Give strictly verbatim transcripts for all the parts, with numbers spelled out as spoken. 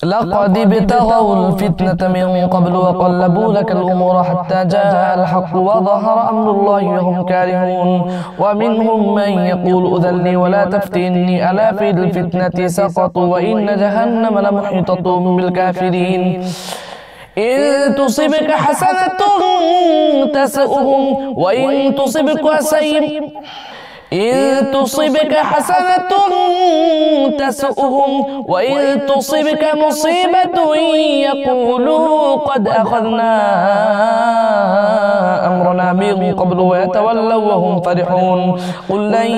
لقد ابتغوا الفتنة من قبل وقلبوا لك الأمور حتى جاء الحق وظهر أمر الله وهم كارهون. ومنهم من يقول أذن لي ولا تفتني ألا في الفتنة سقطوا وإن جهنم لمحيطة بالكافرين. إن تصبك حسنة تسؤهم وإن تصبك سيئة إن تصبك حسنة تسؤهم وإن تصبك مصيبة يقولوا قد أخذنا أمرنا من قبل ويتولوا وهم فرحون. قل لن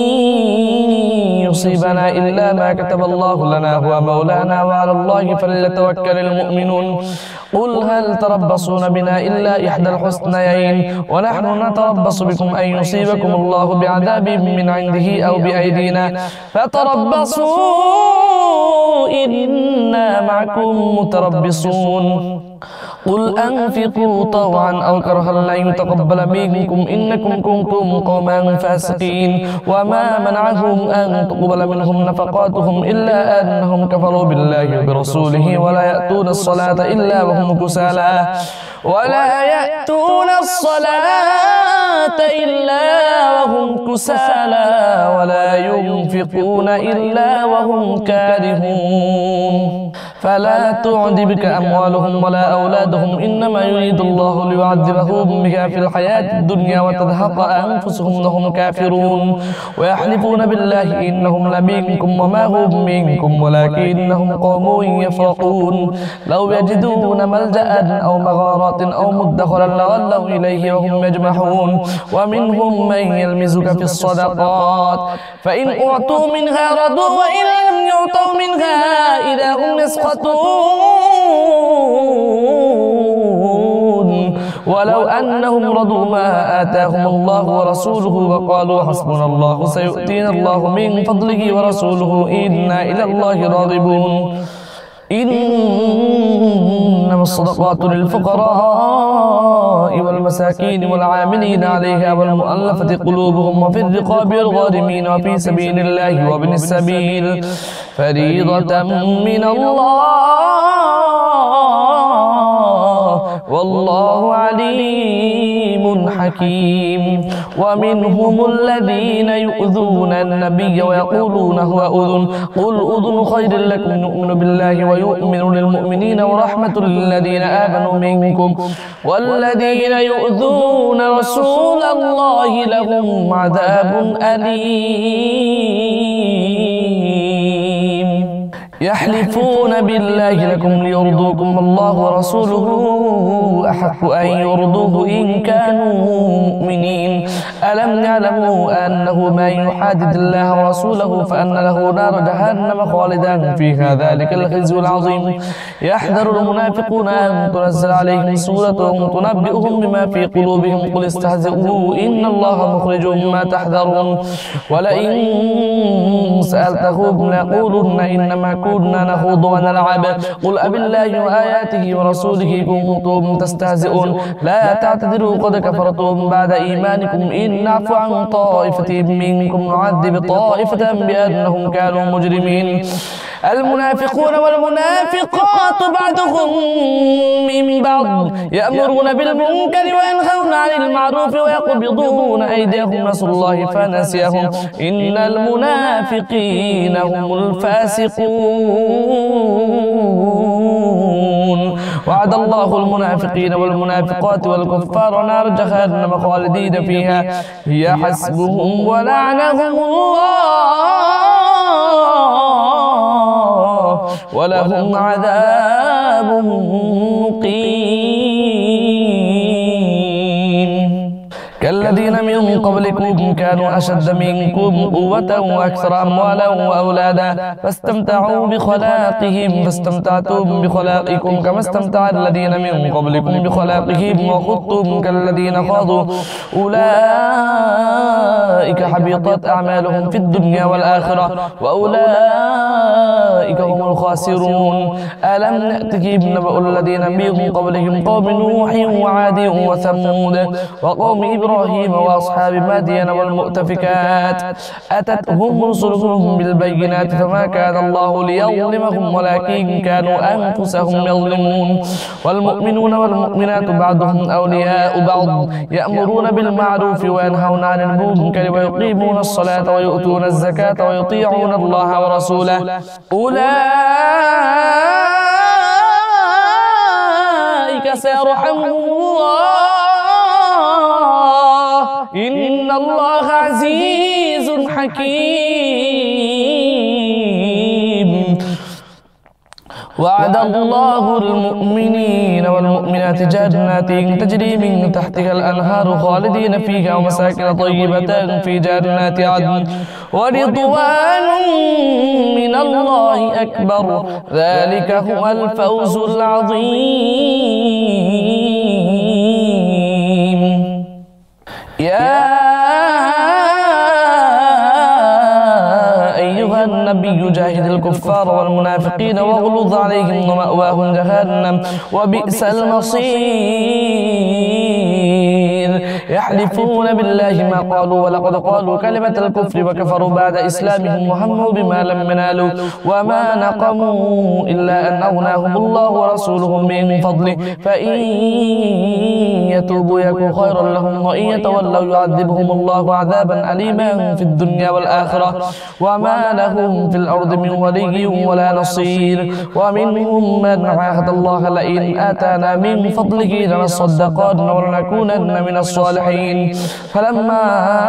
يصيبنا إلا ما كتب الله لنا هو مولانا وعلى الله فليتوكل المؤمنون. قل هل تربصون بنا إلا إحدى الحسنيين ونحن نتربص بكم أن يصيبكم الله بعذاب من عنده أو بأيدينا فتربصوا إنا معكم متربصون. قل أنفقوا طوعا أو كرها لن يتقبل منكم إنكم كنتم قوما فاسقين. وما منعهم أن تقبل منهم نفقاتهم إلا أنهم كفروا بالله وبرسوله ولا يأتون الصلاة إلا وهم كسالى ولا يأتون الصلاة إلا وهم كسالى ولا ينفقون إلا وهم كارهون. فلا تعجبك أموالهم ولا أولادهم إنما يريد الله ليعذبهم بها في الحياة الدنيا وتزهق أنفسهم وهم كافرون. ويحلفون بالله إنهم لمنكم وما هم منكم ولكنهم قوم يفرقون. لو يجدون ملجأ أو مغارات أو مدخلا لولوا إليه وهم يجمحون. ومنهم من يلمزك في الصدقات فإن أعطوا منها رضوا وإن لم يعطوا منها إذا هم يسخطون. ولو أنهم رضوا ما آتاهم الله ورسوله وقالوا حسبنا الله سيؤتينا الله من فضله ورسوله إنا إلى الله راغبون. إنما الصدقات للفقراء والمساكين والعاملين عليها والمؤلفة قلوبهم وفي الرقاب والغارمين وفي سبيل الله وابن السبيل فريضة من الله والله عليم حكيم. ومنهم الذين يؤذون النبي ويقولون هو أذن قل أذن خير لكم نؤمن بالله ويؤمن للمؤمنين ورحمة للذين آمنوا منكم والذين يؤذون رسول الله لهم عذاب أليم. يحلفون بالله لكم ليرضوكم الله ورسوله أحق أن يرضوه إن كانوا مؤمنين. ألم يعلموا أنه من يحادد الله ورسوله فأن له نار جهنم خالدا فيها ذلك الخزي العظيم. يحذر المنافقون أن تنزل عليهم سورة تنبئهم بما في قلوبهم قل استهزئوا إن الله مخرج ما تحذرون. ولئن سألتهم ليقولن إنما كنا نخوض ونلعب قل أبالله وآياته ورسوله كنتم تستهزئون لا تعتذروا قد كفرتم بعد إيمانكم إن نعفو عن طائفة منكم نعذب طائفة بأنهم كانوا مجرمين. المنافقون والمنافقات بعضهم من بعض يأمرون بالمنكر وينهون عن المعروف ويقبضون أيديهم نسوا الله فنسيهم إن المنافقين هم الفاسقون. وعد الله المنافقين والمنافقات والكفار نار جهنم خالدين فيها هي حسبهم ولعنهم الله ولهم عذاب مقيم. كالذين من قبلكم كانوا أشد منكم قوة وأكثر أموالا وأولادا فاستمتعوا بخلاقهم فاستمتعتم بخلاقكم كما استمتع الذين من قبلكم بخلاقهم وخضتم كالذين خاضوا أولئك حبطت أعمالهم في الدنيا والآخرة وأولئك هم الخاسرون. ألم نأتكم نبأ الذين من قبلهم قوم نوح وعاد وثمود وقوم إبراهيم إبراهيم وأصحاب مدين والمؤتفكات أتتهم رسلهم بالبينات فما كان الله ليظلمهم ولكن كانوا أنفسهم يظلمون والمؤمنون والمؤمنات بعضهم أولياء بعض يأمرون بالمعروف وينهون عن المنكر ويقيمون الصلاة ويؤتون الزكاة ويطيعون الله ورسوله أولئك سيرحمهم الله إن الله عزيز حكيم وعد الله المؤمنين والمؤمنات جنات تجري من تحتها الأنهار خالدين فيها ومساكن طيبة في جنات عدن ورضوان من الله أكبر ذلك هو الفوز العظيم يا النبي جاهد الكفار والمنافقين واغلظ عليهم ومأواهم جهنم وبئس المصير يحلفون بالله ما قالوا ولقد قالوا كلمة الكفر وكفروا بعد إسلامهم وهموا بما لم ينالوا وما نقموا إلا أن أغناهم الله ورسوله من فضله فإن يتوبوا يكن خيرا لهم وإن يتولوا يعذبهم الله عذابا أليما في الدنيا والآخرة وما لهم في الأرض من ولي ولا نصير ومنهم من عاهد الله لئن آتانا من فضله لنصدقن ولنكونن من الصالحين فلما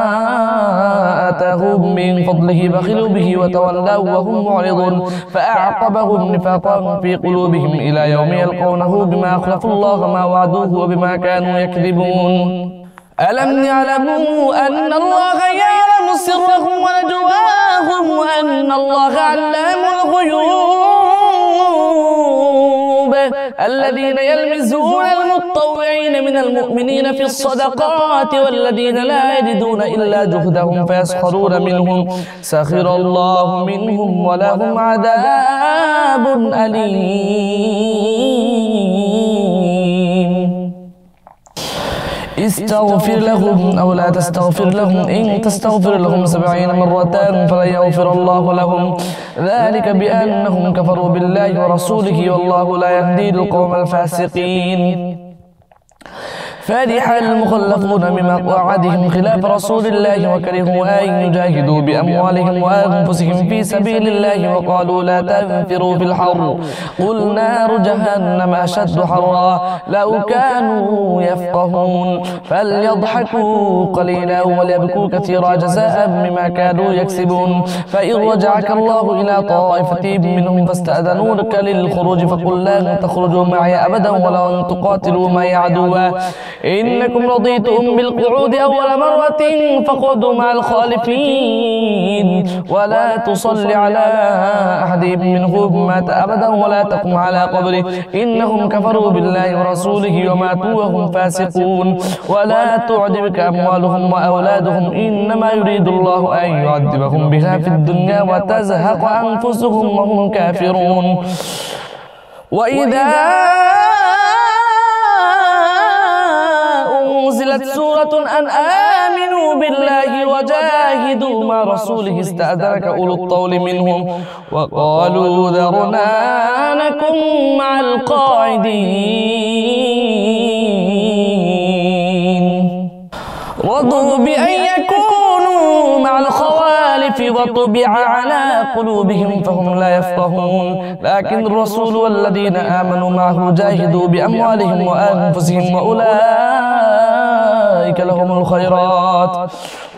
آتاهم من فضله بخلوا به وتولوا وهم معرضون فأعقبهم نفاقا في قلوبهم إلى يوم يلقونه بما أخلفوا الله ما وعدوه وبما كانوا يكذبون ألم يعلموا أن الله يعلم سرهم ونجواهم وأن الله علام الغيوب الذين يلمزون المتطوعين من المؤمنين في الصدقات والذين لا يجدون إلا جهدهم فيسخرون منهم سخر الله منهم ولهم عذاب أليم استغفر لهم أو لا تستغفر لهم إن تستغفر لهم سبعين مرة فلن يغفر الله لهم ذلك بأنهم كفروا بالله ورسوله والله لا يهدي القوم الفاسقين فرح المخلفون بما وعدهم خلاف رسول الله وكرهوا أن يجاهدوا بأموالهم وأنفسهم في سبيل الله وقالوا لا تنفروا في الحر قل نار جهنم أشد حرا لو كانوا يفقهون فليضحكوا قليلا وليبكوا كثيرا جزاء بما كانوا يكسبون فإن رجعك الله إلى طائفة منهم فاستأذنوك للخروج فقل لن تخرجوا معي أبدا ولو أن تقاتلوا معي عدوا إنكم رضيتم بالقعود أول مرة فاقعدوا مع الخالفين ولا تصل على أحد منهم مات أبدا ولا تقم على قبره إنهم كفروا بالله ورسوله وماتوا وهم فاسقون ولا تعجبك أموالهم وأولادهم إنما يريد الله أن يعذبهم بها في الدنيا وتزهق أنفسهم وهم كافرون وإذا أنزلت سورة أن آمنوا بالله وجاهدوا مع رسوله استأذنك أولو الطول منهم وقالوا ذرنا نكن مع القاعدين رضوا بأن يكونوا مع الخوالف وطبع على قلوبهم فهم لا يفقهون لكن الرسول والذين آمنوا معه جاهدوا بأموالهم وأنفسهم وأولئك لهم الخيرات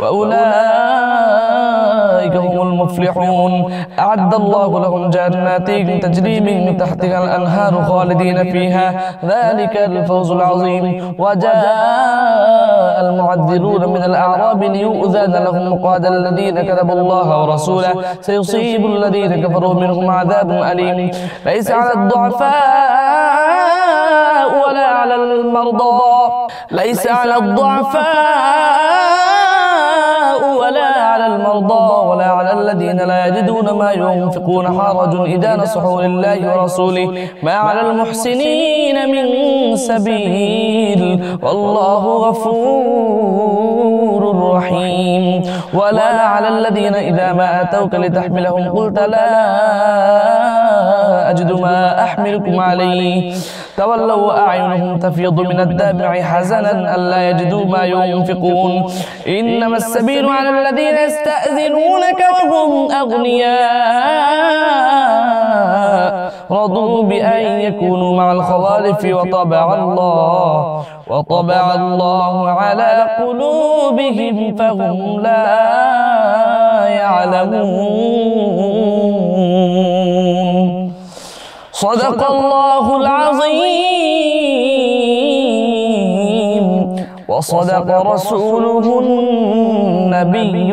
وأولئك هم المفلحون أعد الله لهم جنات تجري من تحتها الأنهار خالدين فيها ذلك الفوز العظيم وجاء المعذرون من الأعراب ليؤذن لهم وقال الذين كذبوا الله ورسوله سيصيب الذين كفروا منهم عذاب أليم ليس على الضعفاء ولا على المرضى ليس على الضعفاء ولا على المرضى ولا على الذين لا يجدون ما ينفقون حرج إذا نصحوا لله ورسوله ما على المحسنين من سبيل والله غفور رحيم. ولا على الذين إذا ما أتوك لتحملهم قلت لا أجد ما أحملكم عليه تولوا وأعينهم تفيض من الدمع حزنا ألا يجدوا ما ينفقون. إنما السبيل على الذين يستأذنونك وهم أغنياء رضوا بأن يكونوا مع الخوالف وطبع الله وطبع الله على قلوبهم فهم لا يعلمون. صدق الله العظيم وصدق رسوله النبي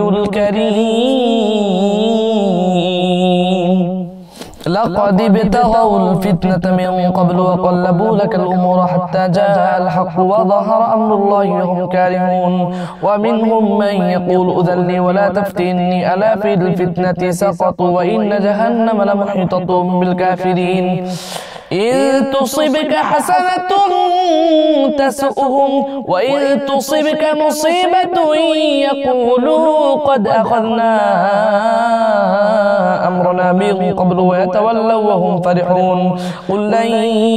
الكريم. لقد ابتغوا الفتنة من قبل وقلبوا لك الأمور حتى جاء الحق وظهر أمر الله وهم كارهون. ومنهم من يقول أذن لي ولا تفتني ألا في الفتنة سقطوا وإن جهنم لمحيطة بالكافرين. إن تصبك حسنة تسؤهم وإن تصبك مصيبة يقولوا قد أخذنا أمرنا من قبل ويتولوا وهم فرحون. قل لن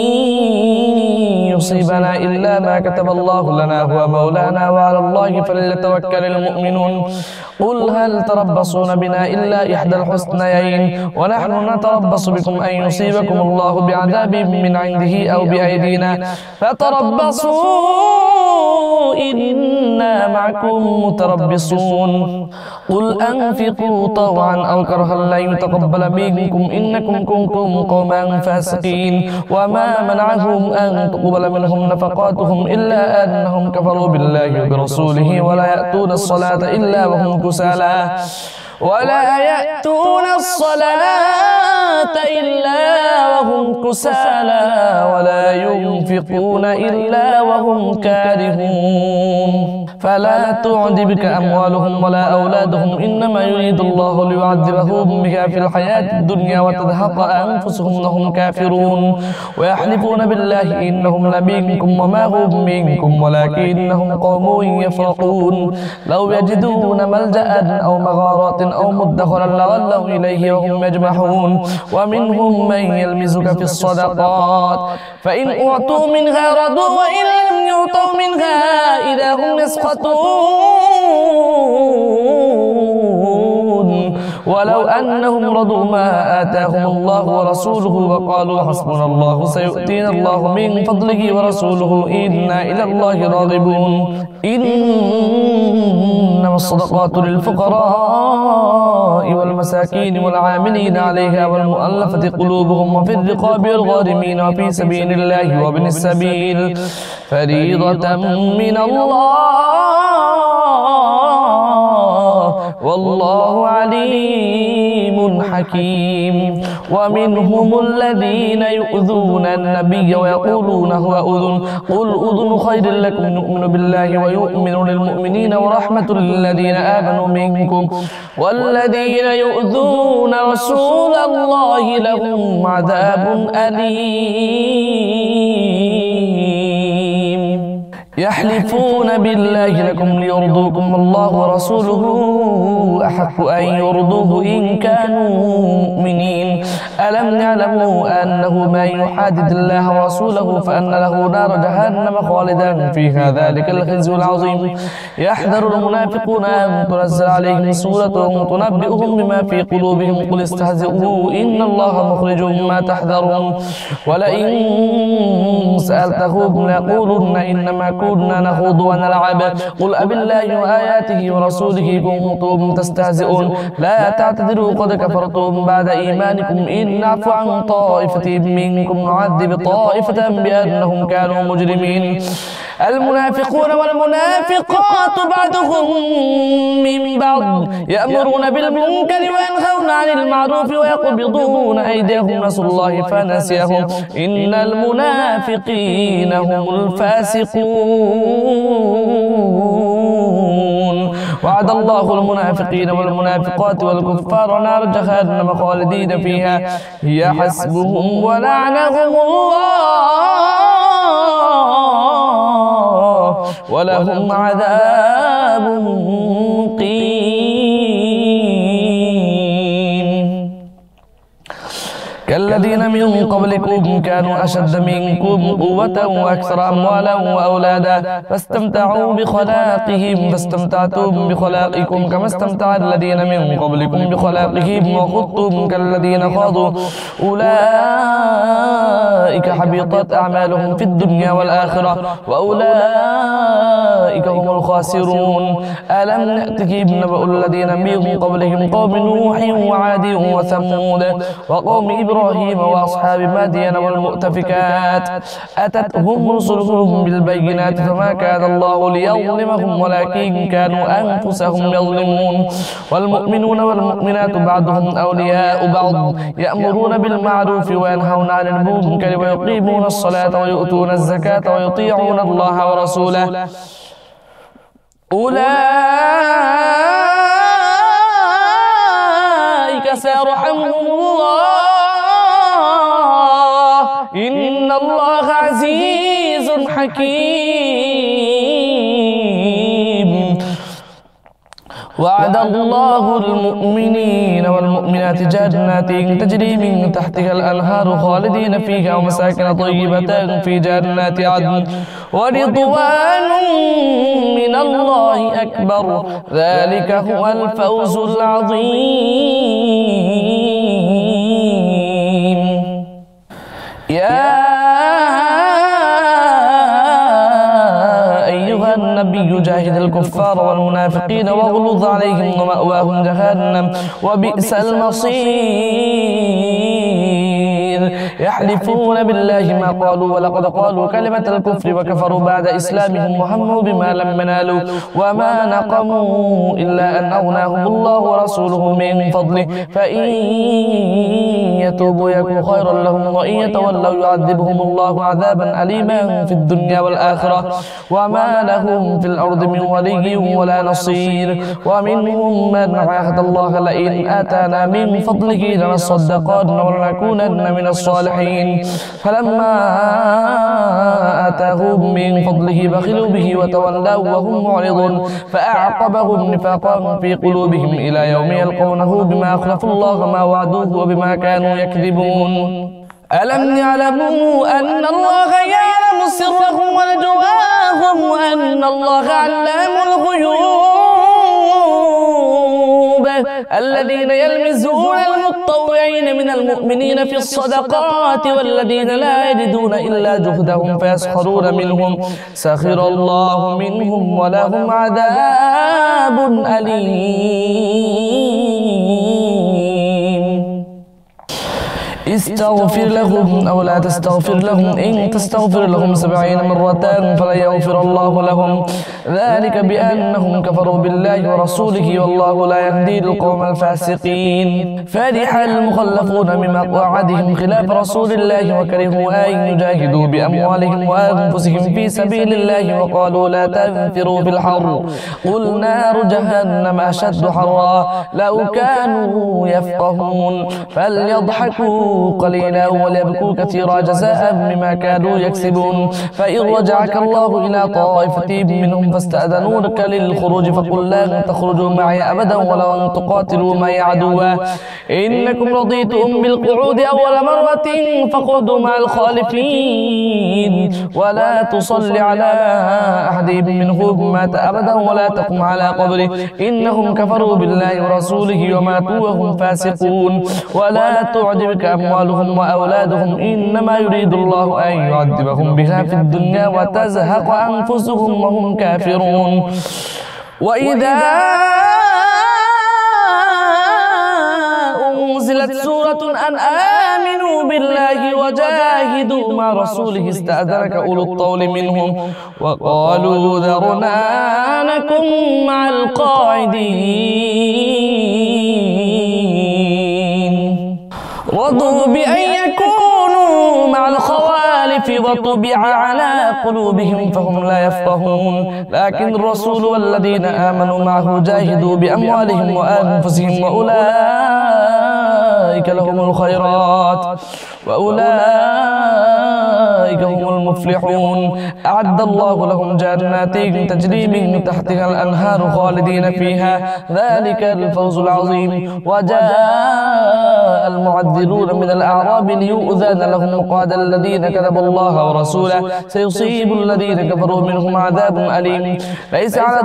يصيبنا إلا ما كتب الله لنا هو مولانا وعلى الله فليتوكل المؤمنون. قل هل تربصون بنا إلا إحدى الحسنيين ونحن نتربص بكم أن يصيبكم الله بعذاب من عنده أو بأيدينا فتربصوا إنا معكم متربصون. قل أنفقوا طوعا أو كرها لن يتقبل منكم إنكم كنتم قوما فاسقين. وما منعهم أن تقبل منهم نفقاتهم إلا أنهم كفروا بالله وبرسوله ولا يأتون الصلاة إلا وهم كسالى ولا يأتون الصلاة إلا وهم كسالى ولا ينفقون إلا وهم كارهون. فلا تعجبك أموالهم ولا أولادهم إنما يريد الله ليعذبهم بها في الحياة الدنيا وتزهق أنفسهم وهم كافرون. ويحلفون بالله إنهم لمنكم وما هم منكم ولكنهم قوم يفرقون. لو يجدون ملجأ أو مغارات أو مدخلا لولوا إليه وهم يجمحون. ومنهم من يلمزك في الصدقات فإن أعطوا منها رضوا وإن لم يعطوا منها إذا هم يسخطون. ولو أنهم رضوا ما آتاهم الله ورسوله وقالوا حسبنا الله سيؤتينا الله من فضله ورسوله إنا إلى الله راغبون. إنما الصدقات للفقراء والمساكين والعاملين عليها والمؤلفة قلوبهم وفي الرقاب والغارمين وفي سبيل الله وابن السبيل فريضة من الله والله عليم حكيم. ومنهم الذين يؤذون النبي ويقولون هو أذن قل أذن خير لكم نؤمن بالله ويؤمن للمؤمنين ورحمة للذين آمنوا منكم والذين يؤذون رسول الله لهم عذاب أليم. يحلفون بالله لكم ليرضوكم الله ورسوله أحق أن يرضوه إن كانوا مؤمنين. ألم يعلموا أنه من يحادد الله ورسوله فأن له نار جهنم خالدا فيها ذلك الخزي العظيم. يحذر المنافقون أن تنزل عليهم سورة تنبئهم بما في قلوبهم قل استهزئوا إن الله مخرج ما تحذرون. ولئن سألتهم ليقولن إنما كنا نخوض ونلعب قل أبالله وآياته ورسوله كنتم تستهزئون. لا تعتذروا قد كفرتم بعد إيمانكم إن نعفو عن طائفة منكم نعذب طائفة بأنهم كانوا مجرمين. المنافقون والمنافقات بعضهم من بعض يأمرون بالمنكر وينهون عن المعروف ويقبضون أيديهم نسوا الله فنسيهم إن المنافقين هم الفاسقون. وعد الله المنافقين والمنافقات والكفار نار جهنم خالدين فيها هي حسبهم ولعنهم الله ولهم عذاب مقيم كالذين من قبلكم كانوا أشد منكم قوة وأكثر أموالا وأولادا فاستمتعوا بخلاقهم فاستمتعتم بخلاقكم كما استمتع الذين من قبلكم بخلاقهم وخضتم كالذين خاضوا أولئك حبطت أعمالهم في الدنيا والآخرة وأولئك هم الخاسرون ألم نأتكم نبأ الذين من قبلهم قوم نوح وعاد وثمود وقوم إبراهيم وأصحاب مدين والمؤتفكات أتتهم رسلهم بالبينات فما كان الله ليظلمهم ولكن كانوا أنفسهم يظلمون والمؤمنون والمؤمنات بعضهم أولياء بعض يأمرون بالمعروف وينهون عن المنكر ويقيمون الصلاة ويؤتون الزكاة ويطيعون الله ورسوله أولئك سيرحمهم الله إن الله عزيز حكيم وعد الله المؤمنين والمؤمنات جنات تجري من تحتها الأنهار خالدين فيها ومساكن طيبة في جنات عدن ورضوان من الله أكبر ذلك هو الفوز العظيم يا أيها النبي جاهد الكفار والمنافقين واغلظ عليهم ومأواهم جهنم وبئس المصير يحلفون بالله ما قالوا ولقد قالوا كلمة الكفر وكفروا بعد إسلامهم وهموا بما لم ينالوا وما نقموا إلا أن أغناهم الله ورسوله من فضله فإن يتوبوا يكن خيرا لهم وإن يتولوا يعذبهم الله عذابا أليما في الدنيا والآخرة وما لهم في الأرض من ولي ولا نصير ومنهم من عاهد الله لئن آتانا من فضله لنصدقن ولنكونن من الصالحين فلما آتاهم من فضله بخلوا به وتولوا وهم معرضون فأعقبهم نفاقا في قلوبهم إلى يوم يلقونه بما أخلفوا الله ما وعدوه وبما كانوا يكذبون ألم يعلموا أن الله يعلم سرهم ونجواهم وأن الله علام الغيوب الذين يلمزون المتطوعين من المؤمنين في الصدقات والذين لا يجدون إلا جهدهم فيسخرون منهم سخر الله منهم ولهم عذاب أليم استغفر لهم أو لا تستغفر لهم إن تستغفر لهم سبعين مرة فلن يغفر الله لهم ذلك بأنهم كفروا بالله ورسوله والله لا يهدي القوم الفاسقين فرح المخلفون من مقاعدهم خلاف رسول الله وكرهوا أن يجاهدوا بأموالهم وأنفسهم في سبيل الله وقالوا لا تنفروا في الحر قل نار جهنم أشد حرا لو كانوا يفقهون فليضحكوا قليلا وليبكوا كثيرا جزاء بما كانوا يكسبون فإن رجعك الله إلى طائفة منهم فاستأذنوك للخروج فقل لا تخرجوا معي أبدا ولو أن تقاتلوا معي عدوا إنكم رضيتم بالقعود أول مرة فاقعدوا مع الخالفين ولا تصل على أحد منهم مات أبدا ولا تقم على قبره إنهم كفروا بالله ورسوله وماتوا وهم فاسقون ولا تعجبك أموالهم وأولادهم إنما يريد الله أن يعذبهم بها في الدنيا وتزهق أنفسهم وهم كافرون وإذا أنزلت سورة أن آمنوا بالله وجاهدوا مع رسوله استأذنك أولو الطول منهم وقالوا ذرنا نكن مع القاعدين رضوا بأن يكونوا مع الخوالف وطبع على قلوبهم فهم لا يفقهون لكن الرسول والذين آمنوا معه جاهدوا بأموالهم وأنفسهم وأولئك لهم الخيرات وأولئك هم المفلحون أعد الله لهم جنات تجري من تحتها الأنهار خالدين فيها ذلك الفوز العظيم. وجاء المعذرون من الأعراب ليؤذن لهم وقال الذين كذبوا الله ورسوله سيصيب الذين كفروا منهم عذاب أليم. ليس على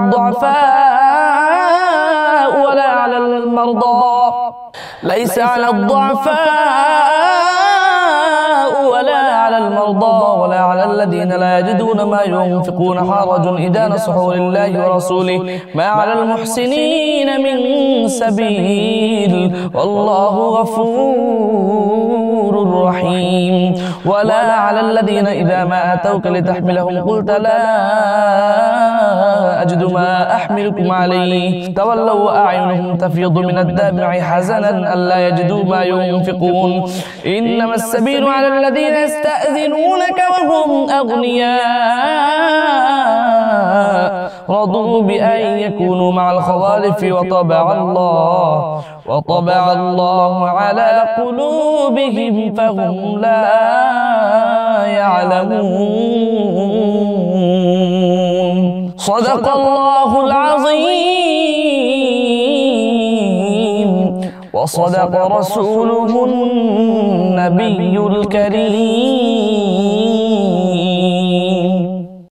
الضعفاء ولا على المرضى ليس على الضعفاء ولا على المرضى ولا على الذين لا يجدون ما ينفقون حرج إذا نصحوا لله ورسوله ما على المحسنين من سبيل والله غفور رحيم. ولا على الذين إذا ما أتوك لتحملهم قلت لا أجد ما أحملكم عليه تولوا وأعينهم تفيض من الدمع حزنا ألا يجدوا ما ينفقون. إنما السبيل على الذين يستأذنونك وهم أغنياء رضوا بأن يكونوا مع الخوالف وطبع الله وطبع الله على قلوبهم فهم لا يعلمون. صدق الله العظيم وصدق رسوله النبي الكريم.